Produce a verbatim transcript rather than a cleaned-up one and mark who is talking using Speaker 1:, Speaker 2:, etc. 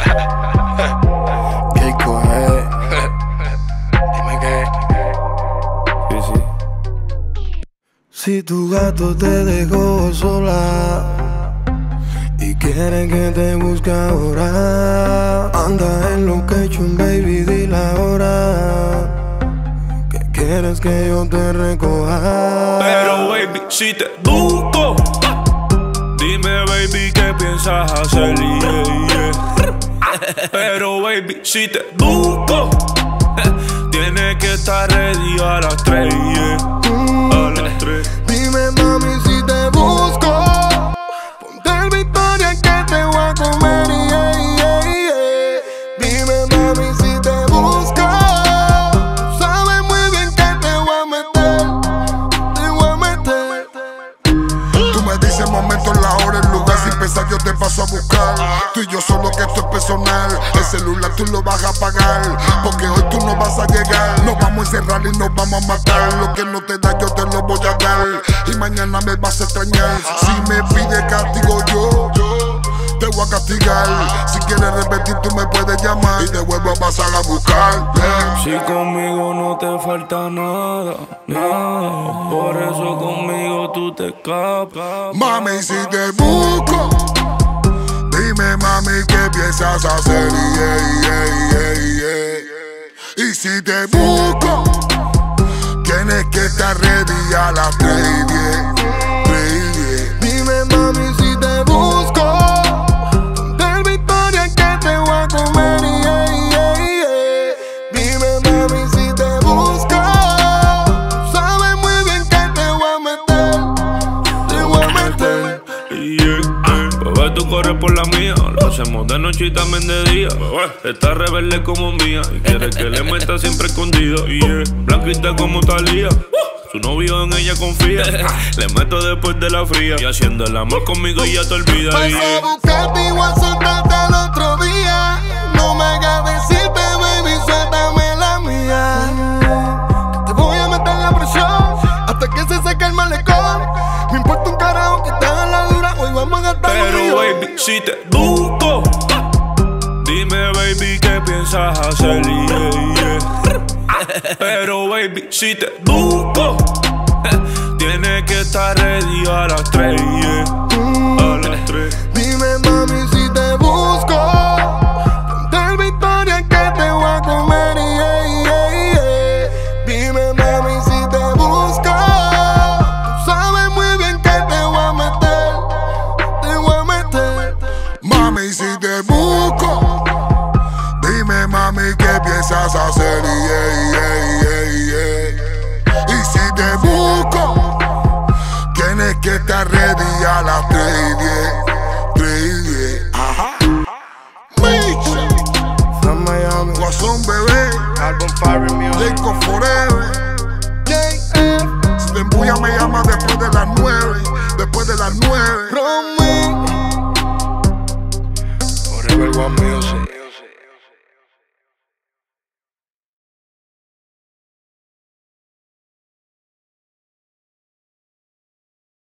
Speaker 1: ¿Qué coge? Dime qué. Sí, sí. Si tu gato te dejó sola y quiere que te busque ahora, anda en location, baby, dile ahora que quieres que yo te recoja.
Speaker 2: Pero baby, si te busco, dime baby, ¿qué piensas hacer? Yeah, yeah. Pero baby, si te busco, tienes que estar ready a las tres, yeah. A las tres.
Speaker 1: Dime mami, si te busco, ponte el Victoria que te voy a comer, yeah, yeah, yeah. Dime mami, si te busco, sabes muy bien que te voy a meter, te voy a meter.
Speaker 3: Tú me dices momento, la hora, el lugar, sin pensar yo te paso a buscar. Tú y yo solo que esto es personal, el celular tú lo vas a pagar, porque hoy tú no vas a llegar. Nos vamos a encerrar y nos vamos a matar. Lo que no te da yo te lo voy a dar, y mañana me vas a extrañar. Si me pide castigo yo te voy a castigar. Si quieres repetir tú me puedes llamar y te vuelvo a pasar a buscar, yeah.
Speaker 2: Si conmigo no te falta nada, nada, por eso conmigo tú te escapas.
Speaker 3: Mami, si te busco, dime mami, ¿qué piensas hacer? Yeah, yeah, yeah, yeah. Y si te busco, tienes que estar ready a las tres y diez.
Speaker 1: Dime mami, si te busco, ponte el Victoria que te voy a comer, yeah, yeah, yeah. Dime mami, si te busco, sabes muy bien que te voy a meter, te voy a meter.
Speaker 2: Yeah. Bebé, tú corres por la mía, lo hacemos de noche y también de día. Está rebelde como mía y quiere que le meta siempre escondido. Yeah. Blanquita como Talía, su novio en ella confía. Le meto después de la fría y haciendo el amor conmigo y ya te olvidas.
Speaker 1: Vas a buscarte y voy a soltarte al otro día. No me hagas decirte, baby, suéltame la mía. Te voy a meter la presión hasta que se seque el malecón. Me importa un carajo que te haga la dura, hoy vamos a gastar.
Speaker 2: Pero baby, si te busco, dime baby, ¿qué piensas hacer? Yeah, yeah. Pero baby, si te busco, tienes que estar ready a las tres, yeah. A las tres.
Speaker 1: Dime mami, si